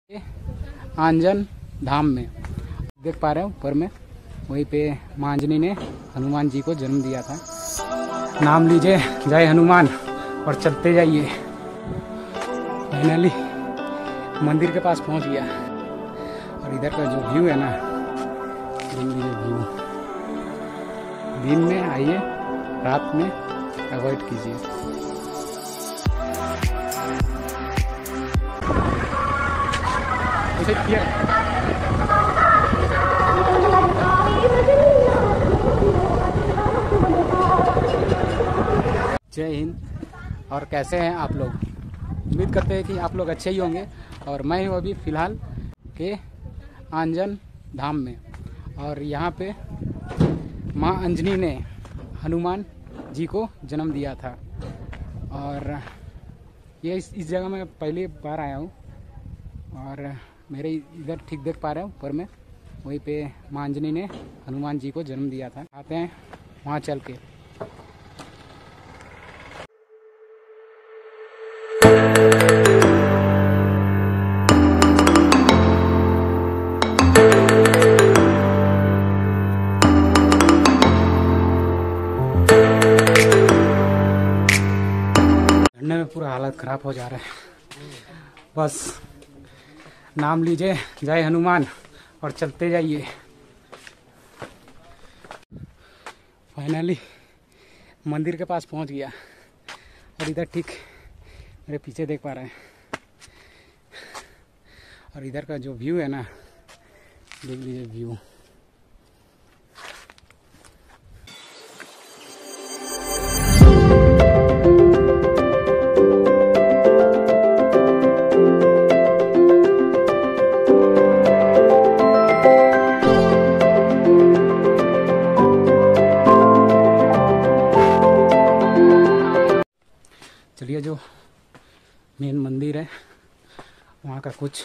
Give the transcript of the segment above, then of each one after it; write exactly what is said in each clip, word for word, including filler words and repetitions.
आंजन धाम में देख पा रहे हो ऊपर में, वहीं पे मां अंजनी ने हनुमान जी को जन्म दिया था। नाम लीजिए जय हनुमान और चलते जाइए। फाइनली मंदिर के पास पहुंच गया और इधर का जो व्यू है ना, दिन लीजिए व्यू। दिन में आइए, रात में अवॉइड कीजिए। जय हिंद। और कैसे हैं आप लोग? उम्मीद करते हैं कि आप लोग अच्छे ही होंगे। और मैं हूँ अभी फ़िलहाल के आंजन धाम में, और यहाँ पे माँ अंजनी ने हनुमान जी को जन्म दिया था। और ये इस, इस जगह मैं पहली बार आया हूँ। और मेरे इधर ठीक देख पा रहे हो ऊपर में, वहीं पे माँ अंजनी ने हनुमान जी को जन्म दिया था। आते हैं वहाँ चल के। झरने में पूरा हालत खराब हो जा रहा है। बस नाम लीजिए जय हनुमान और चलते जाइए। फाइनली मंदिर के पास पहुंच गया और इधर ठीक मेरे पीछे देख पा रहे हैं। और इधर का जो व्यू है ना, देख लीजिए व्यू। चलिए, जो मेन मंदिर है वहाँ का कुछ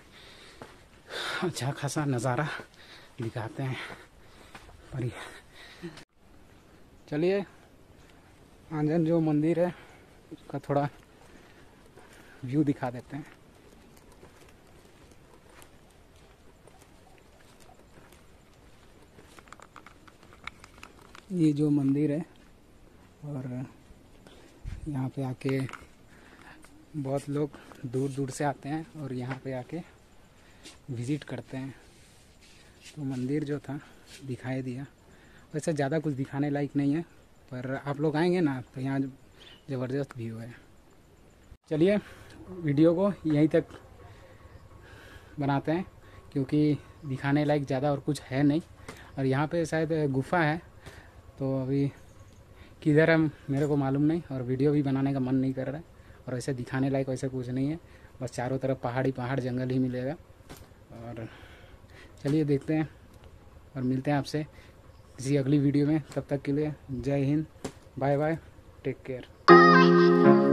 अच्छा खासा नज़ारा दिखाते हैं। पर चलिए, आंजन जो मंदिर है उसका थोड़ा व्यू दिखा देते हैं। ये जो मंदिर है, और यहाँ पे आके बहुत लोग दूर दूर से आते हैं और यहाँ पे आके विज़िट करते हैं। तो मंदिर जो था दिखाई दिया। वैसे ज़्यादा कुछ दिखाने लायक नहीं है, पर आप लोग आएंगे ना तो यहाँ ज़बरदस्त व्यू है। चलिए, वीडियो को यहीं तक बनाते हैं, क्योंकि दिखाने लायक ज़्यादा और कुछ है नहीं। और यहाँ पे शायद गुफा है, तो अभी किधर है मेरे को मालूम नहीं, और वीडियो भी बनाने का मन नहीं कर रहा है। और वैसे दिखाने लायक वैसे कुछ नहीं है, बस चारों तरफ पहाड़ी पहाड़ जंगल ही मिलेगा। और चलिए देखते हैं और मिलते हैं आपसे किसी अगली वीडियो में। तब तक के लिए Jai Hind, bye bye, take care.